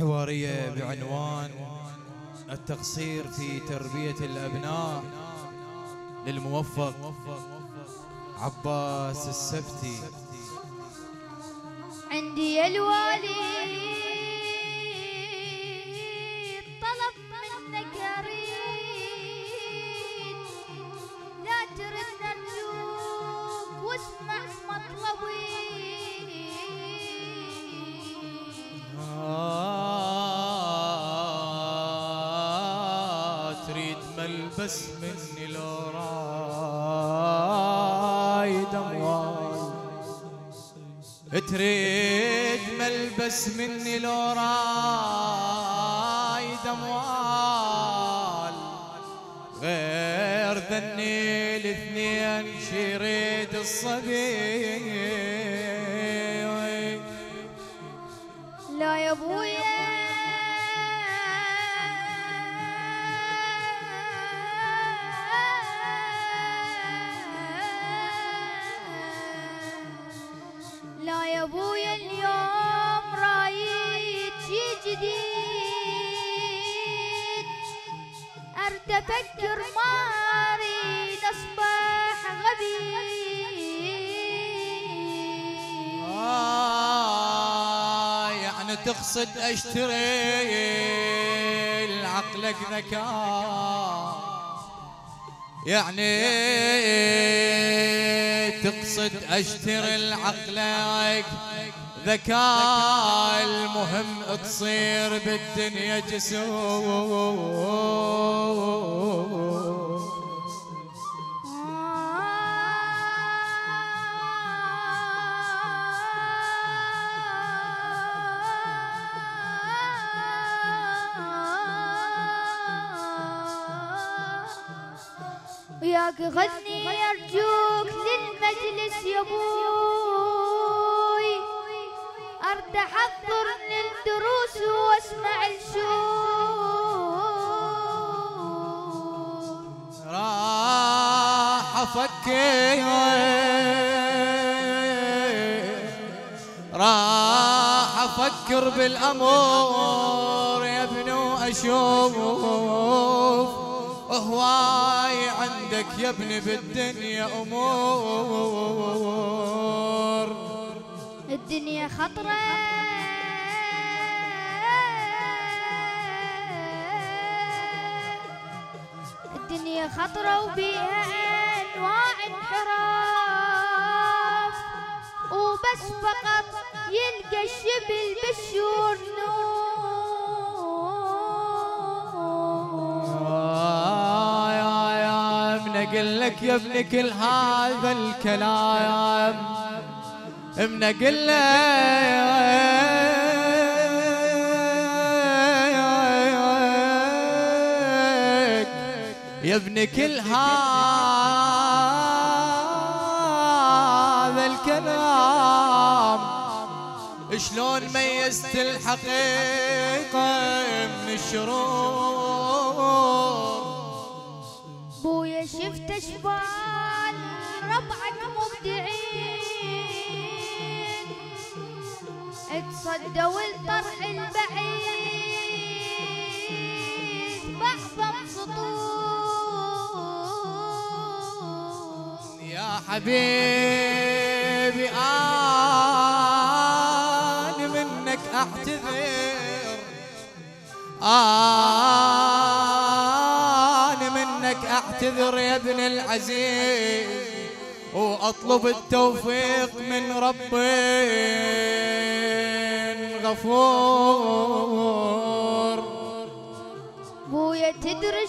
حوارية بعنوان التقصير في تربية الأبناء للموفق عباس السبتي. عندي يا الوالي طلب منك أريد، لا ترد أرجوك واسمع مطلبي. تريد ملبس مني لو رايد أموال، تريد ملبس مني لو رايد أموال، غير ذني الاثنين شريد الصبي. لا يا ابويا لا يا ابويا اليوم رايد شي جديد، ارد افكر ما اريد اصبح غبي. يعني تقصد اشتري لعقلك ذكاء، يعني تقصد اشتري لعقلك ذكاء، المهم تصير بالدنيا جسور. وياك غني أرجوك للمجلس يا بوي، أرد أحضر للدروس واسمع الشور. راح أفكر راح أفكر بالأمور يا ابن وأشوف هواي عندك يا ابني بالدنيا أمور. الدنيا خطرة الدنيا خطرة وبيها أنواع انحراف، وبس فقط يلقى الشبل بالشور نور. اقول لك يا ابني كل هذا الكلام، من اقول لك يا ابني كل هذا الكلام، شلون ميزت الحقيقة من الشرور. بويا شفت اشبال ربعك مبدعين، اتصدوا الطرح البعيد بعضهم سطور. يا حبيبي أنا منك أعتذر، أعتذر يا ابن العزيز، وأطلب التوفيق من رب غفور. بويا تدري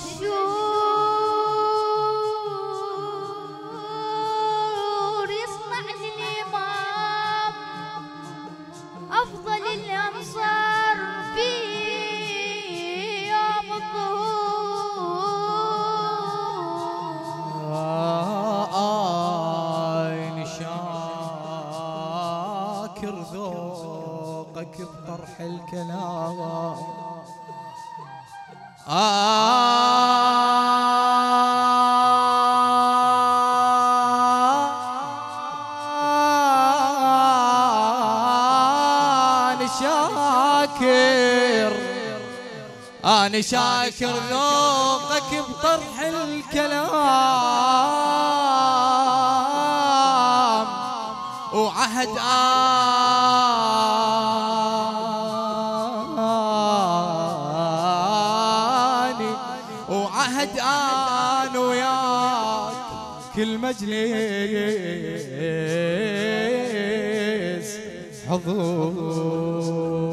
الشور يصنع للإمام أفضل الأنصار في يوم الظهور. شاكر ذوقك بطرح الكلام، شاكر، أنا شاكر ذوقك بطرح الكلام، وعهد وعهد أنا وياك كل مجلس حضور.